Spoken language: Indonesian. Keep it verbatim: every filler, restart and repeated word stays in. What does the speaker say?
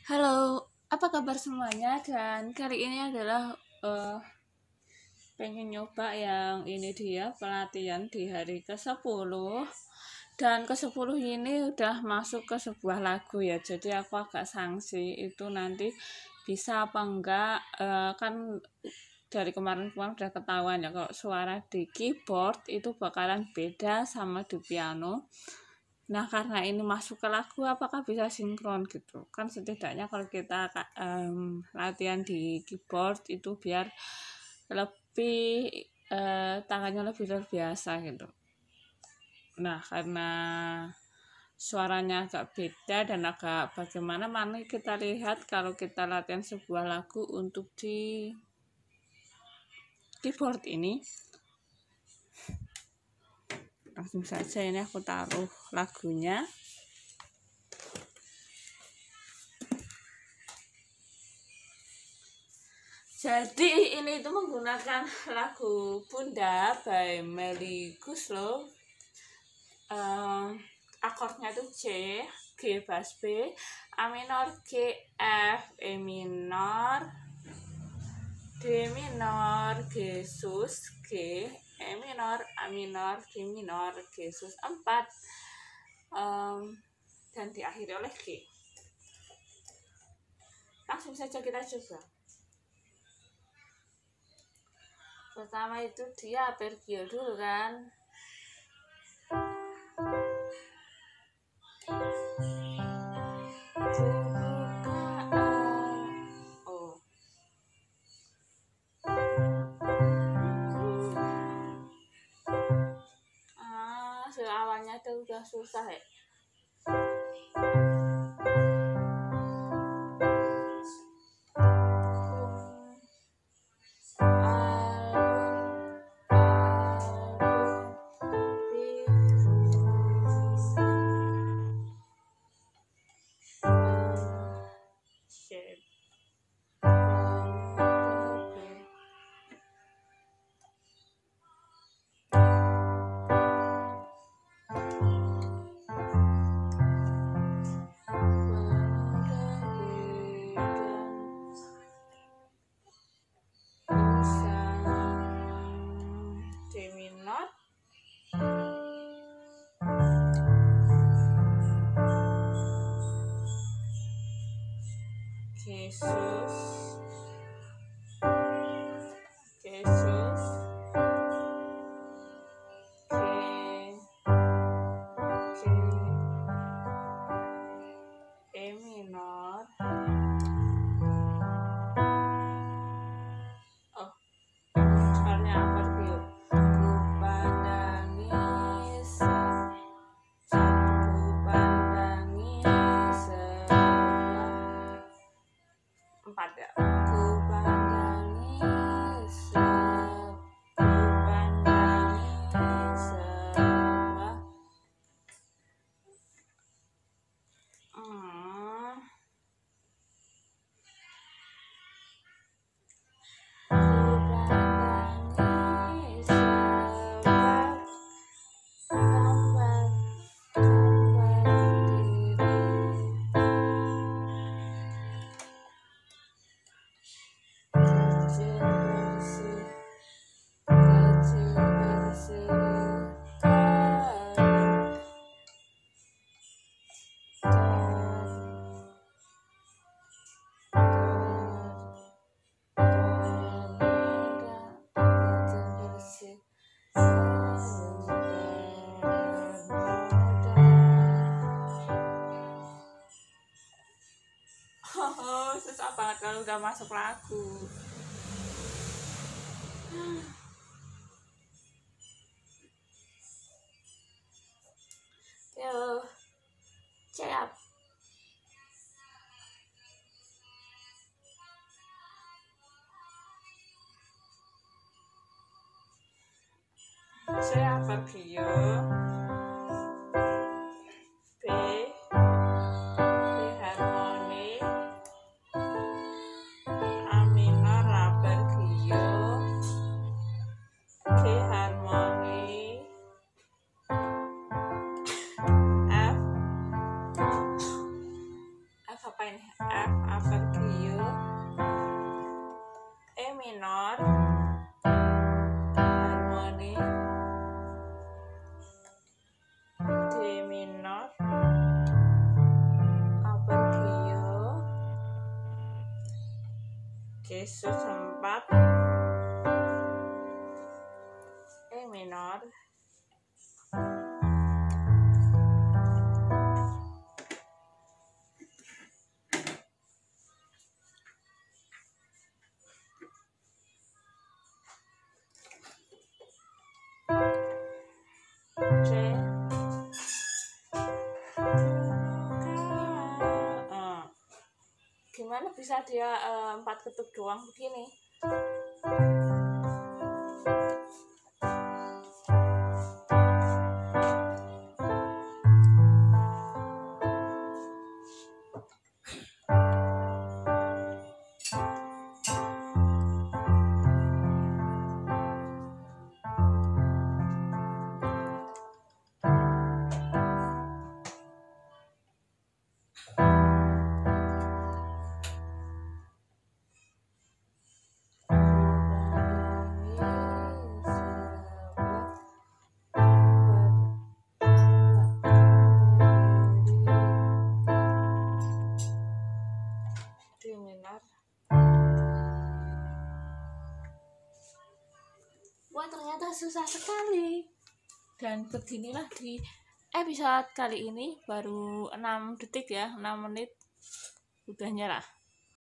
Halo, apa kabar semuanya? Dan kali ini adalah uh, pengen nyoba yang ini dia pelatihan di hari ke sepuluh. Dan ke sepuluh ini udah masuk ke sebuah lagu ya. Jadi aku agak sanksi itu nanti bisa apa enggak. Uh, kan dari kemarin-kemarin udah ketahuan ya kalau suara di keyboard itu bakalan beda sama di piano. Nah, karena ini masuk ke lagu, apakah bisa sinkron gitu? Kan setidaknya kalau kita um, latihan di keyboard itu biar lebih uh, tangannya lebih terbiasa gitu. Nah, karena suaranya agak beda dan agak bagaimana, mana kita lihat kalau kita latihan sebuah lagu untuk di keyboard ini. Langsung saja ini aku taruh lagunya. Jadi ini itu menggunakan lagu Bunda by Melly Goeslaw. Uh, akordnya itu C, G bass B, A minor, G, F, E minor, D minor, G sus, G, E minor, A minor, D minor, G sus empat, um, dan diakhiri oleh G. Langsung saja kita coba. Pertama itu dia arpeggio dulu kan. Oh. Ah, awalnya itu udah susah ya. Yesus, Yesus, G, G, E minor. Oh, soalnya arpeggio. Ku pandangi ku pandangi semua empat ya. Ku pandangi se ku pandangi semua. Hmm. Oh, susah banget kalau udah masuk lagu. Yo, siap. Saya arpeggio. B, B harmoni, A minor arpeggio, G harmoni, F, F apa apa ini? F Apergio, E minor, harmoni, D minor, Apergio, G sus empat, E minor, C, uh, gimana bisa dia uh, empat ketuk doang begini? Wah, ternyata susah sekali. Dan beginilah di episode kali ini, baru enam detik ya, enam menit udah nyerah.